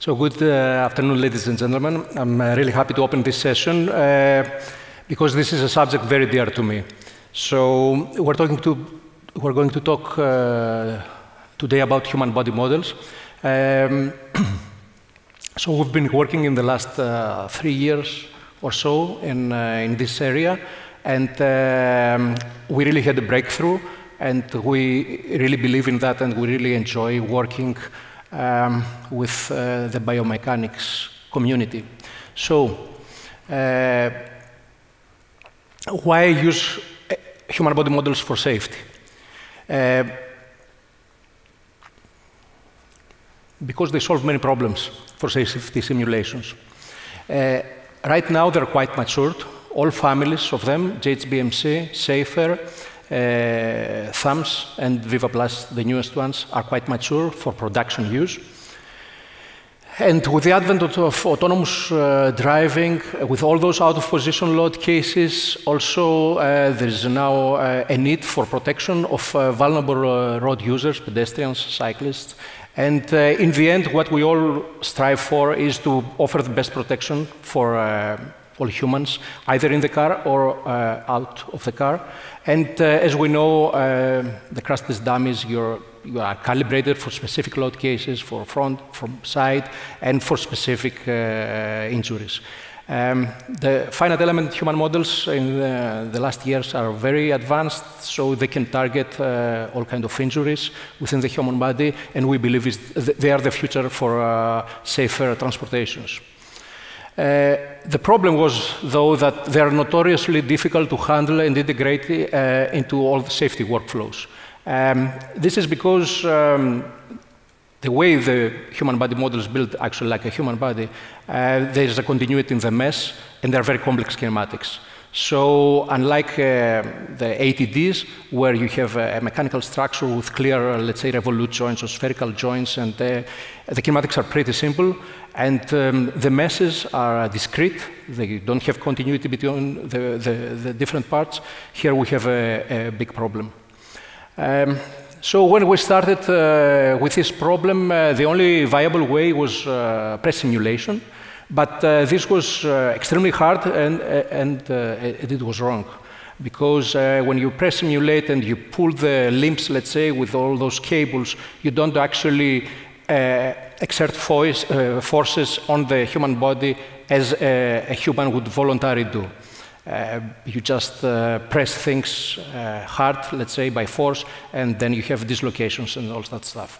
So good afternoon, ladies and gentlemen. I'm really happy to open this session because this is a subject very dear to me. So we're going to talk today about human body models. So we've been working in the last 3 years or so in this area, and we really had a breakthrough, and we really believe in that, and we really enjoy working with the biomechanics community. So, why use human body models for safety? Because they solve many problems for safety simulations. Right now, they're quite matured. All families of them, HBMs, Safer, Thumbs, and Viva Plus, the newest ones, are quite mature for production use. And with the advent of autonomous driving, with all those out-of-position load cases, also there is now a need for protection of vulnerable road users, pedestrians, cyclists. And in the end, what we all strive for is to offer the best protection for all humans, either in the car or out of the car. And as we know, the crash test dummies, you are calibrated for specific load cases, for front, from side, and for specific injuries. The finite element human models in the last years are very advanced, so they can target all kinds of injuries within the human body, and we believe they are the future for safer transportations. The problem was, though, that they are notoriously difficult to handle and integrate into all the safety workflows. This is because the way the human body model is built, actually like a human body, there is a continuity in the mesh, and they are very complex kinematics. So unlike the ATDs, where you have a mechanical structure with clear, let's say, revolute joints or spherical joints, and the kinematics are pretty simple, and the meshes are discrete. They don't have continuity between the different parts. Here we have a big problem. So when we started with this problem, the only viable way was press simulation. But this was extremely hard, and it was wrong. Because when you press simulate and you pull the limbs, let's say, with all those cables, you don't actually exert forces on the human body as a human would voluntarily do. You just press things hard, let's say, by force, and then you have dislocations and all that stuff.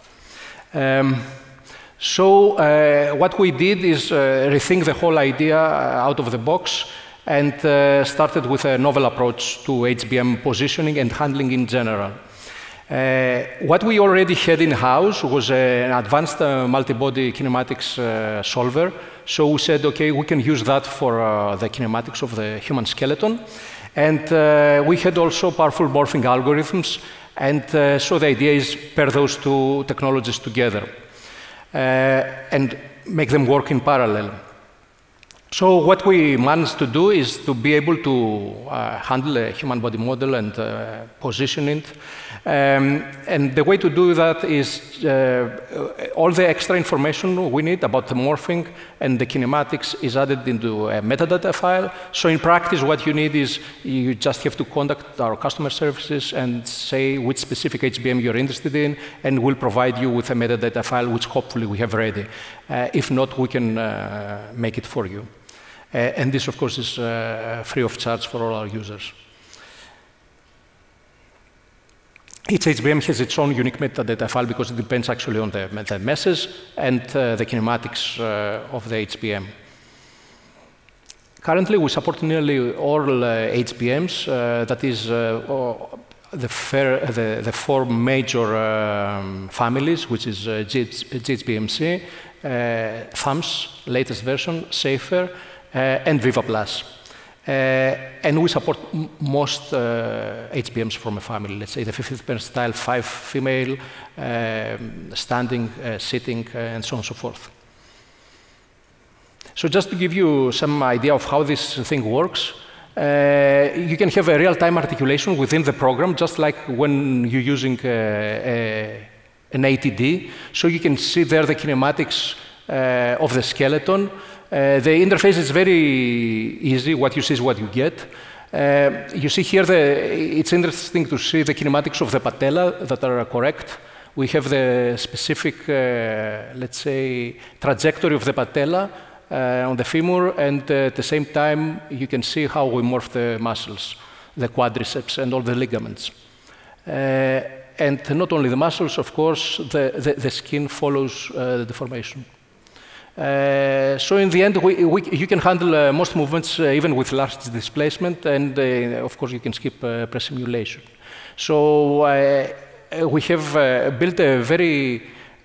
So what we did is rethink the whole idea out of the box and started with a novel approach to HBM positioning and handling in general. What we already had in-house was an advanced multi-body kinematics solver. So we said, OK, we can use that for the kinematics of the human skeleton. And we had also powerful morphing algorithms. And so the idea is pair those two technologies together and make them work in parallel. So what we managed to do is to be able to handle a human body model and position it. And the way to do that is all the extra information we need about the morphing and the kinematics is added into a metadata file. So in practice, what you need is you just have to contact our customer services and say which specific HBM you're interested in, and we'll provide you with a metadata file, which hopefully we have ready. If not, we can make it for you. And this, of course, is free of charge for all our users. Each HBM has its own unique metadata file because it depends actually on the meshes and the kinematics of the HBM. Currently, we support nearly all HBMs. That is the four major families, which is HBMC, Thumbs, latest version, Safer, and Viva Plus. And we support most HBMs from a family, let's say the 50th percentile, 5 female, standing, sitting, and so on and so forth. So just to give you some idea of how this thing works, you can have a real-time articulation within the program, just like when you're using an ATD. So you can see there the kinematics of the skeleton. The interface is very easy. What you see is what you get. You see here, it's interesting to see the kinematics of the patella that are correct. We have the specific, let's say, trajectory of the patella on the femur, and at the same time, you can see how we morph the muscles, the quadriceps, and all the ligaments. And not only the muscles, of course, the skin follows the deformation. So in the end, you can handle most movements even with large displacement, and of course, you can skip press simulation. So we have built a very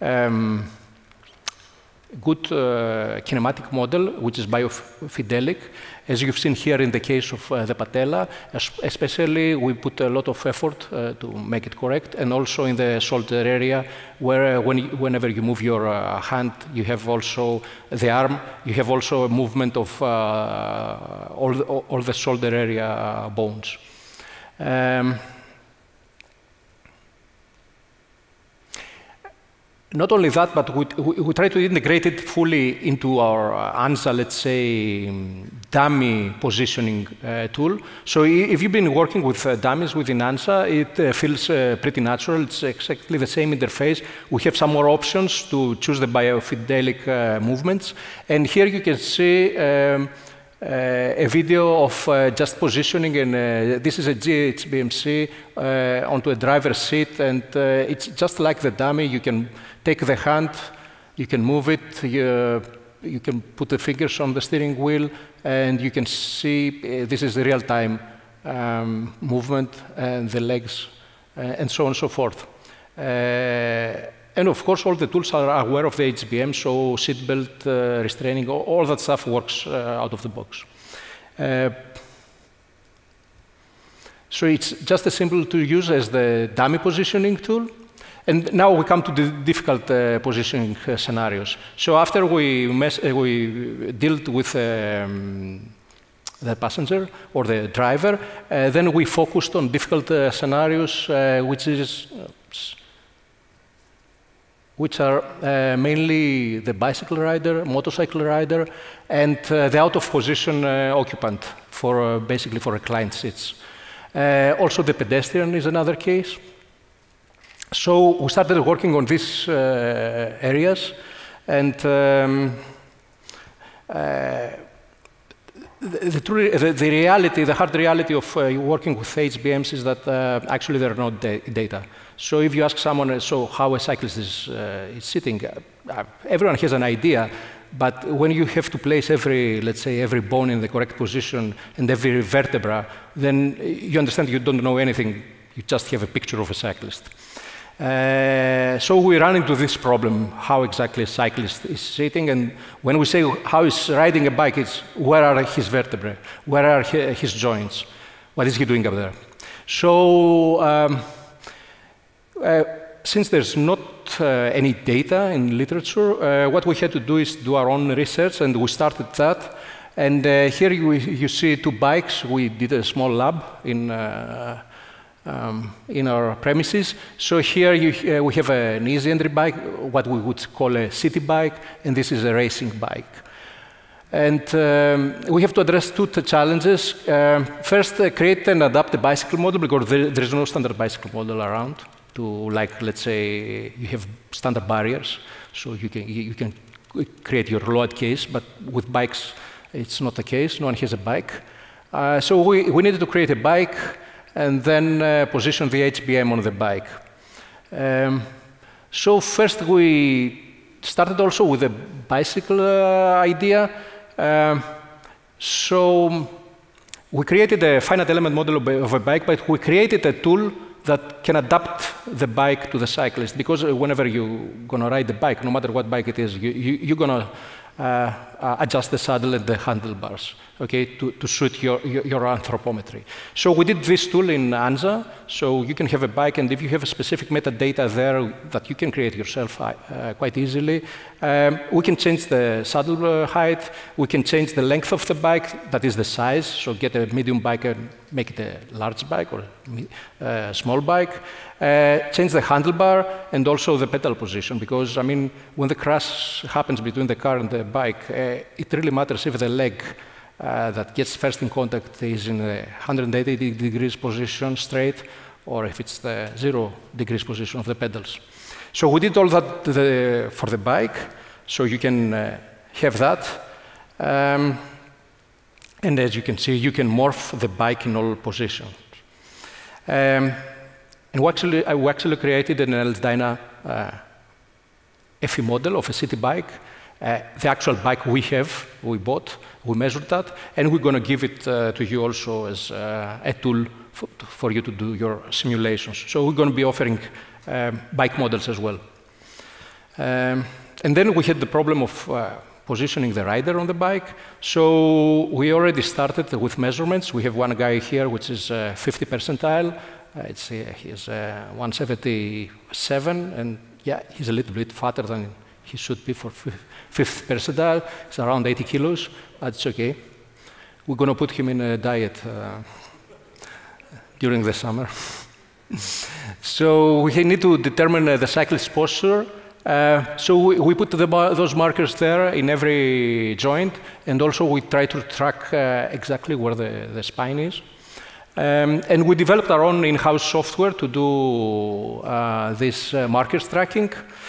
good kinematic model, which is biofidelic, as you've seen here in the case of the patella. Especially, we put a lot of effort to make it correct, and also in the shoulder area, where whenever you move your hand, you have also the arm, you have also a movement of all the shoulder area bones. Not only that, but we try to integrate it fully into our ANSA, let's say, dummy positioning tool. So if you've been working with dummies within ANSA, it feels pretty natural. It's exactly the same interface. We have some more options to choose the biofidelic movements. And here you can see a video of just positioning, and this is a HBMC onto a driver's seat, and it's just like the dummy. You can take the hand, you can move it, you can put the fingers on the steering wheel, and you can see this is the real-time movement, and the legs, and so on and so forth. And of course, all the tools are aware of the HBM, so seatbelt restraining, all that stuff works out of the box. So it's just as simple to use as the dummy positioning tool. And now we come to the difficult positioning scenarios. So after we dealt with the passenger or the driver, then we focused on difficult scenarios, which are mainly the bicycle rider, motorcycle rider, and the out-of-position occupant for basically for reclined seats. Also, the pedestrian is another case. So we started working on these areas, and the hard reality of working with HBMs is that actually there are no data. So if you ask someone, so how a cyclist is sitting, everyone has an idea, but when you have to place let's say, every bone in the correct position and every vertebra, then you understand you don't know anything, you just have a picture of a cyclist. So we run into this problem, how exactly a cyclist is sitting, and when we say how he's riding a bike, it's where are his vertebrae, where are his joints, what is he doing up there? So since there's not any data in literature, what we had to do is do our own research, and we started that. And here you see two bikes. We did a small lab in our premises. So here we have an easy entry bike, what we would call a city bike, and this is a racing bike. And we have to address two challenges. First, create and adapt a bicycle model, because there is no standard bicycle model around. Let's say, you have standard barriers, so you can create your load case, but with bikes, it's not the case. No one has a bike. So we needed to create a bike, and then position the HBM on the bike. So first we started also with a bicycle idea. So we created a finite element model of a bike, but we created a tool that can adapt the bike to the cyclist, because whenever you're going to ride the bike, no matter what bike it is, you're going to adjust the saddle and the handlebars, okay, to suit your anthropometry. So we did this tool in ANSA, so you can have a bike, and if you have a specific metadata there that you can create yourself quite easily, we can change the saddle height, we can change the length of the bike, that is the size, so get a medium bike and make it a large bike or a small bike. change the handlebar, and also the pedal position. Because, I mean, when the crash happens between the car and the bike, it really matters if the leg that gets first in contact is in a 180 degrees position straight, or if it's the 0 degrees position of the pedals. So we did all that for the bike, so you can have that. And as you can see, you can morph the bike in all positions. And we actually created an LDyna FE model of a city bike. The actual bike we bought, we measured that, and we're going to give it to you also as a tool for you to do your simulations. So we're going to be offering bike models as well. And then we had the problem of positioning the rider on the bike. So we already started with measurements. We have one guy here, which is 50 percentile. He's 177, and yeah, he's a little bit fatter than he should be for 50th percentile. It's around 80 kilos. That's okay. We're going to put him in a diet during the summer. So we need to determine the cyclist posture. So we put those markers there in every joint, and also we try to track exactly where the spine is. And we developed our own in-house software to do this markers tracking.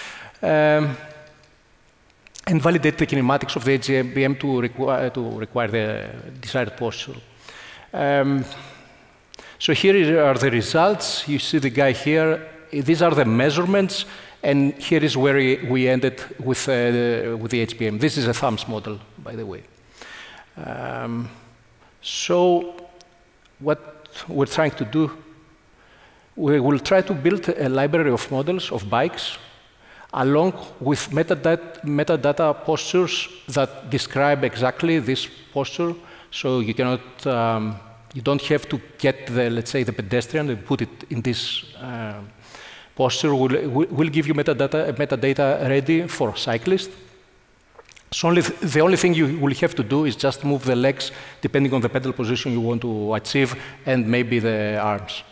And validate the kinematics of the HBM to require the desired posture. So here are the results. You see the guy here. These are the measurements, and here is where we ended with the HBM. This is a thumbs model, by the way. So what we're trying to do, we will try to build a library of models of bikes along with metadata postures that describe exactly this posture. So you cannot, you don't have to get the, let's say, the pedestrian and put it in this posture. We'll give you metadata ready for cyclists. So the only thing you will have to do is just move the legs depending on the pedal position you want to achieve, and maybe the arms.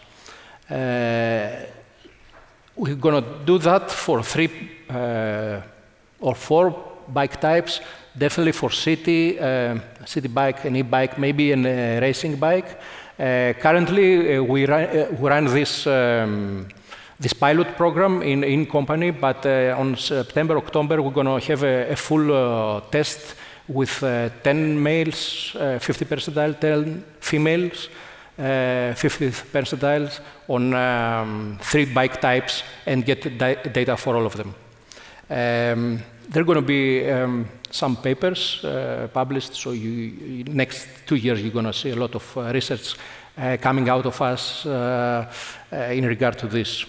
We're going to do that for 3 or 4 bike types, definitely for city bike, an e-bike, maybe a racing bike. Currently, we run this pilot program in company, but on September, October, we're going to have a full test with 10 males, 50 percentile, 10 females, 50 percentiles on 3 bike types, and get data for all of them. There are going to be some papers published, so next 2 years you're going to see a lot of research coming out of us in regard to this.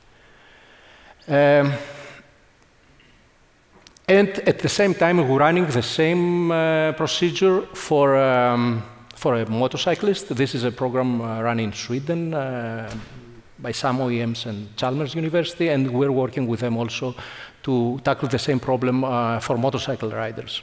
And at the same time, we're running the same procedure for a motorcyclist. This is a program run in Sweden by some OEMs and Chalmers University, and we're working with them also to tackle the same problem for motorcycle riders.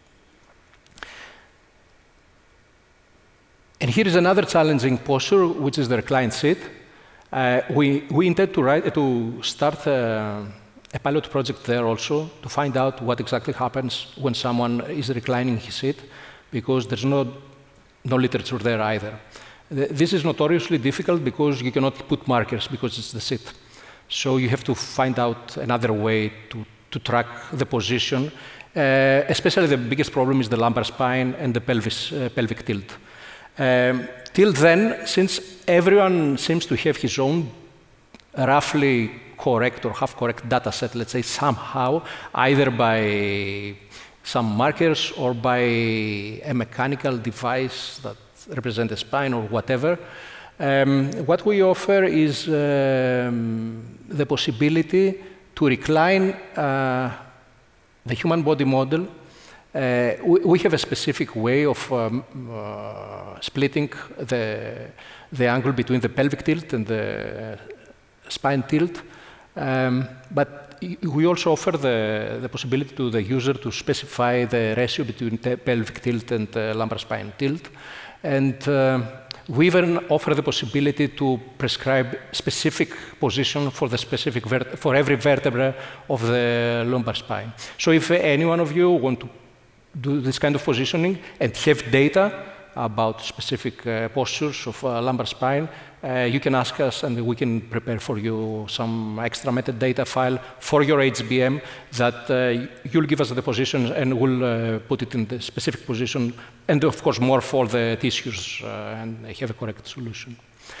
And here is another challenging posture, which is the reclined seat. We intend to start a pilot project there also to find out what exactly happens when someone is reclining his seat, because there's no literature there either. This is notoriously difficult because you cannot put markers because it's the seat. So you have to find out another way to track the position. Especially the biggest problem is the lumbar spine and the pelvic tilt. Till then, since everyone seems to have his own roughly correct or half-correct data set, let's say somehow, either by some markers or by a mechanical device that represents the spine or whatever, what we offer is the possibility to recline the human body model. We have a specific way of splitting the angle between the pelvic tilt and the spine tilt, but we also offer the possibility to the user to specify the ratio between the pelvic tilt and the lumbar spine tilt. And we even offer the possibility to prescribe specific position for the specific for every vertebra of the lumbar spine. So if any one of you want to do this kind of positioning and have data about specific postures of lumbar spine, you can ask us and we can prepare for you some extra metadata file for your HBM that you'll give us the positions and we'll put it in the specific position, and of course more for the tissues and have a correct solution.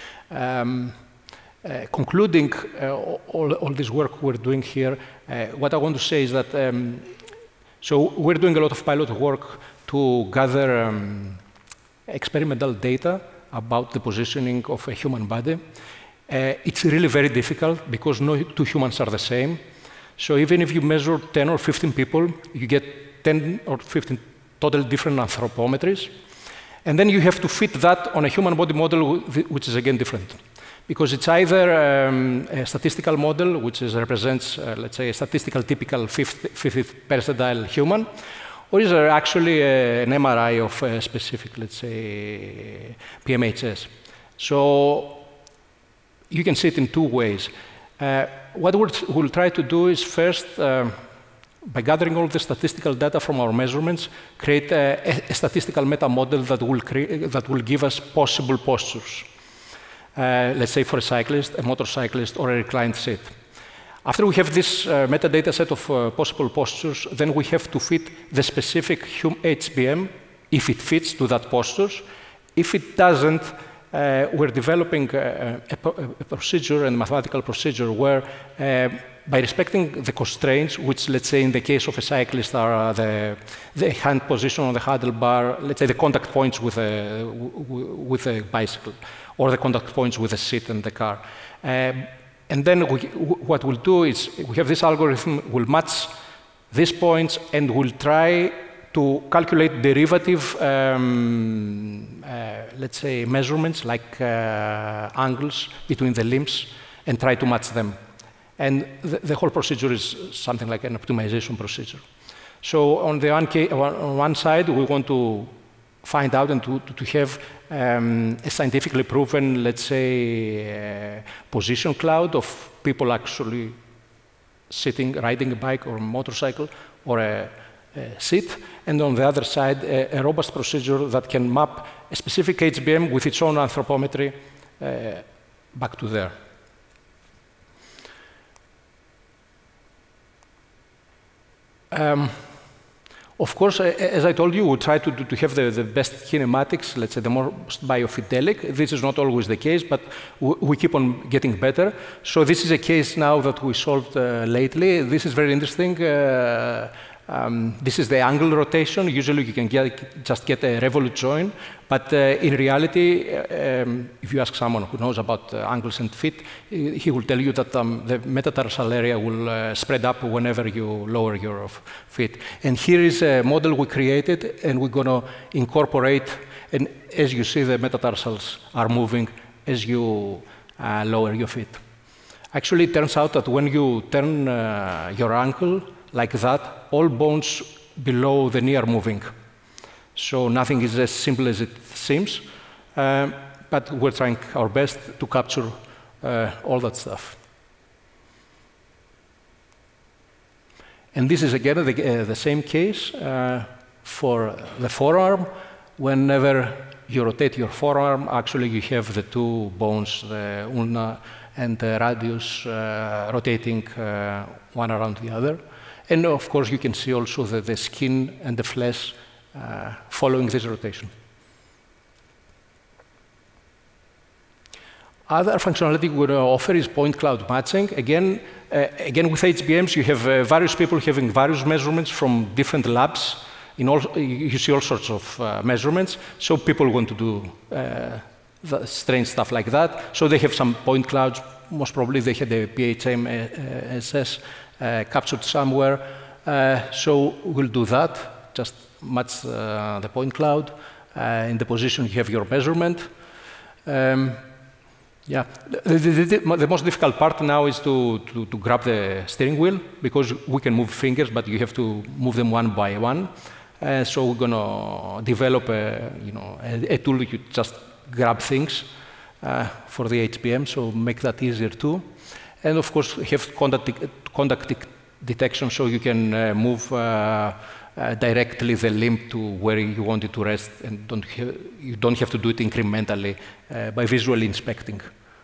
Concluding all this work we're doing here, what I want to say is that so we're doing a lot of pilot work to gather experimental data about the positioning of a human body. It's really very difficult because no two humans are the same. So even if you measure 10 or 15 people, you get 10 or 15 totally different anthropometries. And then you have to fit that on a human body model, which is again different. Because it's either a statistical model, which represents, let's say, a statistical typical fifth percentile human, or is there actually an MRI of a specific, let's say, PMHS? So you can see it in two ways. What we'll try to do is first, by gathering all the statistical data from our measurements, create a statistical meta model that will give us possible postures. Let's say for a cyclist, a motorcyclist, or a reclined seat. After we have this metadata set of possible postures, then we have to fit the specific HBM, if it fits to that postures. If it doesn't, we're developing a procedure and mathematical procedure where, by respecting the constraints, which, let's say, in the case of a cyclist are the hand position on the handlebar, let's say the contact points with a bicycle, or the contact points with the seat and the car. And then what we'll do is we have this algorithm, we'll match these points, and we'll try to calculate derivative, let's say, measurements like angles between the limbs and try to match them. And the whole procedure is something like an optimization procedure. So on one side, we want to find out and to have a scientifically proven, let's say, position cloud of people actually sitting, riding a bike or a motorcycle or a seat, and on the other side, a robust procedure that can map a specific HBM with its own anthropometry back to there. Of course, as I told you, we try to have the best kinematics, let's say the most biofidelic. This is not always the case, but we keep on getting better. So this is a case now that we solved lately. This is very interesting. This is the angle rotation. Usually you can just get a revolute join, but in reality, if you ask someone who knows about angles and fit, he will tell you that the metatarsal area will spread up whenever you lower your feet. And here is a model we created, and we're going to incorporate, and as you see, the metatarsals are moving as you lower your feet. Actually, it turns out that when you turn your ankle, like that, all bones below the knee are moving. So nothing is as simple as it seems, but we're trying our best to capture all that stuff. And this is again the same case for the forearm. Whenever you rotate your forearm, actually you have the two bones, the ulna and the radius, rotating one around the other. And of course, you can see also the skin and the flesh following this rotation. Other functionality we offer is point cloud matching. Again, with HBMs, you have various people having various measurements from different labs. You see all sorts of measurements. So people want to do strange stuff like that. So they have some point clouds. Most probably they had a PHM-SS captured somewhere. So we'll do that, just match the point cloud. In the position, you have your measurement. Yeah, the most difficult part now is to grab the steering wheel, because we can move fingers, but you have to move them one by one. So we're going to develop a tool you just grab things for the HBM, so make that easier too. And of course, have contact detection, so you can move directly the limb to where you want it to rest, and you don't have to do it incrementally by visually inspecting.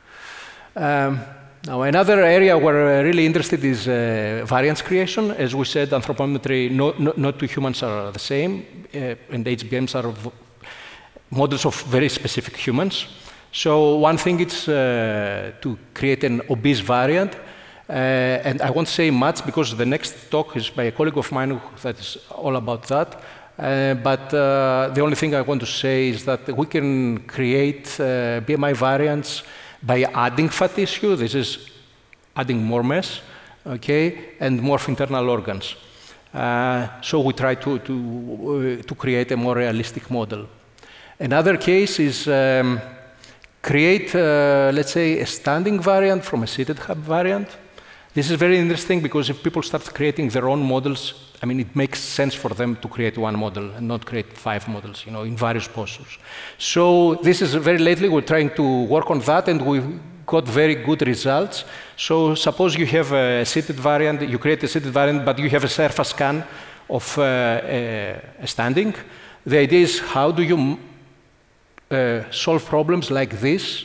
Now, another area we're really interested is variance creation. As we said, anthropometry, not two humans are the same, and HBMs are models of very specific humans. So one thing is to create an obese variant. And I won't say much because the next talk is by a colleague of mine that is all about that. But the only thing I want to say is that we can create BMI variants by adding fat tissue. This is adding more mass, okay, and morph internal organs. So we try to create a more realistic model. Another case is create, let's say, a standing variant from a seated hub variant. This is very interesting because if people start creating their own models, I mean, it makes sense for them to create one model and not create 5 models, you know, in various postures. So this is very lately, we're trying to work on that, and we've got very good results. So suppose you have a seated variant, you create a seated variant, but you have a surface scan of a standing. The idea is, how do you solve problems like this?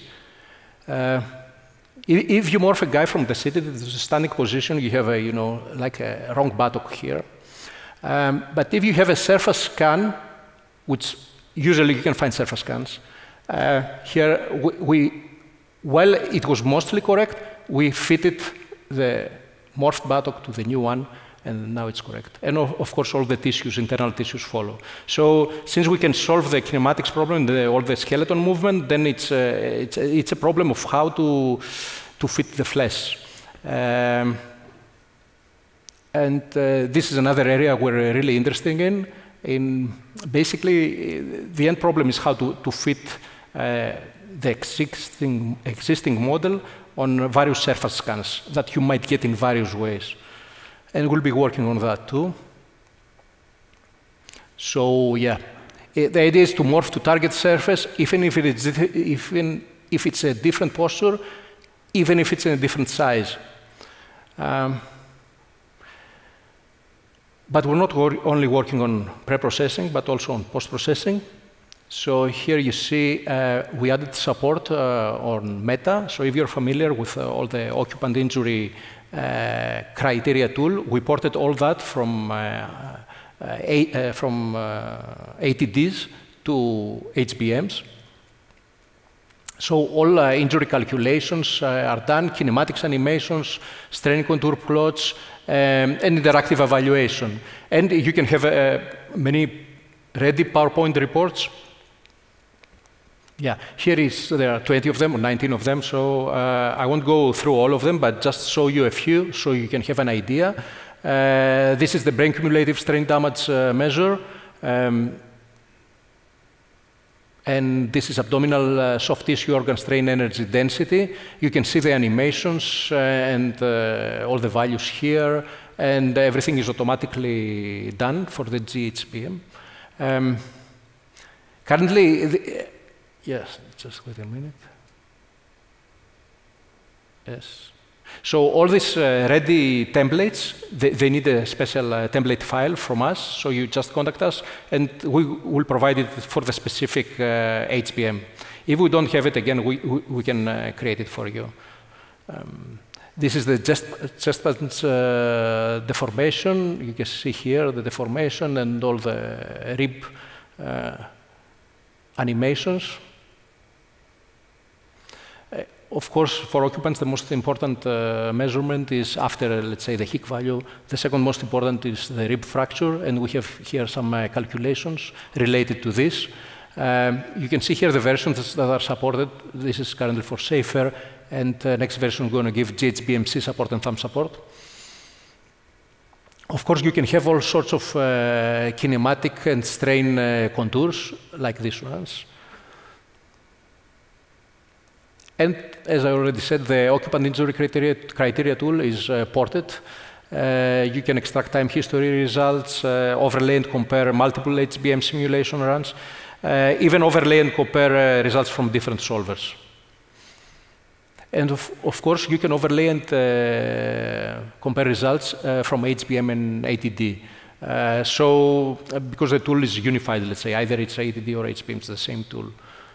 If you morph a guy from the seated to the standing position, you have a, you know, like a wrong buttock here. But if you have a surface scan, which usually you can find surface scans, here while it was mostly correct, we fitted the morphed buttock to the new one, and now it's correct. And of course, all the tissues, internal tissues follow. So since we can solve the kinematics problem, all the skeleton movement, then it's a problem of how to fit the flesh. And this is another area we're really interested in. Basically, the end problem is how to fit the existing model on various surface scans that you might get in various ways. And we'll be working on that too. So yeah, the idea is to morph to target surface, even if it's a different posture, even if it's in a different size. But we're not only working on pre-processing, but also on post-processing. So here you see we added support on META. So if you're familiar with all the occupant injury criteria tool, we ported all that from ATDs to HBMs. So all injury calculations are done, kinematics animations, strain contour plots, and interactive evaluation. And you can have many ready PowerPoint reports. Yeah, there are 20 of them or 19 of them, so I won't go through all of them, but just show you a few so you can have an idea. This is the brain cumulative strain damage measure. And this is abdominal soft tissue organ strain energy density. You can see the animations and all the values here, and everything is automatically done for the GHBM. Currently, yes, just wait a minute. Yes. So all these ready templates, they need a special template file from us, so you just contact us, and we will provide it for the specific HBM. If we don't have it, again, we can create it for you. This is the chest buttons deformation. You can see here the deformation and all the rib animations. Of course, for occupants, the most important measurement is after, let's say, the Hick value. The second most important is the rib fracture, and we have here some calculations related to this. You can see here the versions that are supported. This is currently for SAFER, and the next version is going to give GHBMC support and thumb support. Of course, you can have all sorts of kinematic and strain contours, like these ones. And as I already said, the occupant injury criteria tool is ported. You can extract time history results, overlay and compare multiple HBM simulation runs. even overlay and compare results from different solvers. And of course, you can overlay and compare results from HBM and ATD. Because the tool is unified, let's say, either it's ATD or HBM, it's the same tool.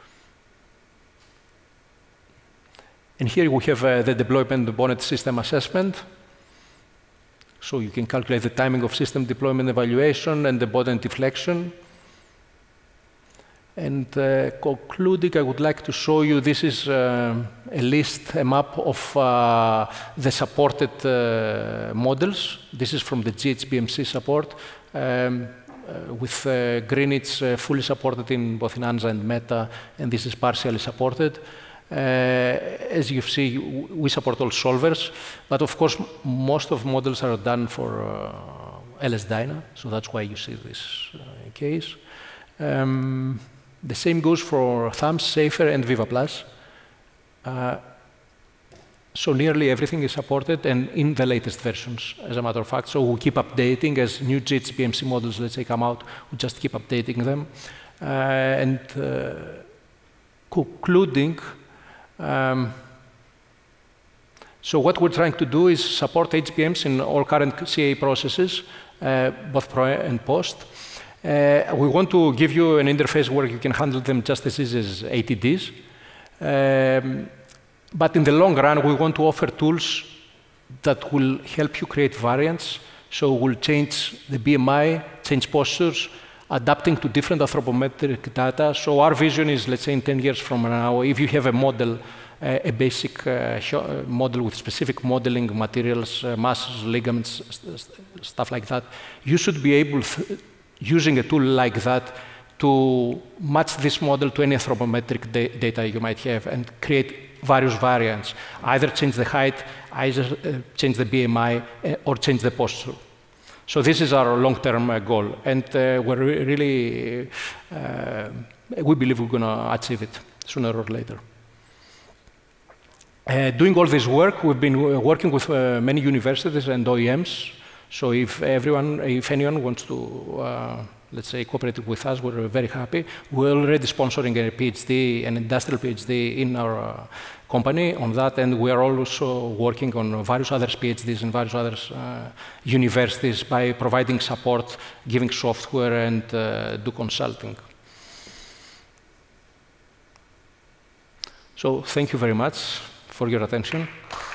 And here we have the deployment bonnet system assessment. So you can calculate the timing of system deployment evaluation and the bonnet deflection. And concluding, I would like to show you, this is a map of the supported models. This is from the GHBMC support. With green, it's fully supported in both in ANSA and META, and this is partially supported. As you see, we support all solvers, but of course, most of models are done for LS-DYNA, so that's why you see this case. The same goes for THUMS, SAFER, and Viva Plus. So nearly everything is supported, and in the latest versions, as a matter of fact. So we keep updating as new GHBMC models, let's say, come out. We just keep updating them. And concluding, so what we're trying to do is support HBMs in all current CA processes, both pro and post. We want to give you an interface where you can handle them just as easy as ATDs. But in the long run, we want to offer tools that will help you create variants. So we'll change the BMI, change postures, adapting to different anthropometric data. So our vision is, let's say, in 10 years from now, if you have a model, a basic model with specific modeling materials, masses, ligaments, stuff like that, you should be able, using a tool like that, to match this model to any anthropometric data you might have and create various variants. Either change the height, either change the BMI, or change the posture. So this is our long-term goal, and we're really, we believe we're going to achieve it sooner or later. Doing all this work, we've been working with many universities and OEMs. So if anyone wants to, let's say, cooperate with us, we're very happy. We're already sponsoring a PhD, an industrial PhD in our company on that, and we are also working on various other PhDs in various other universities by providing support, giving software, and do consulting. So thank you very much for your attention.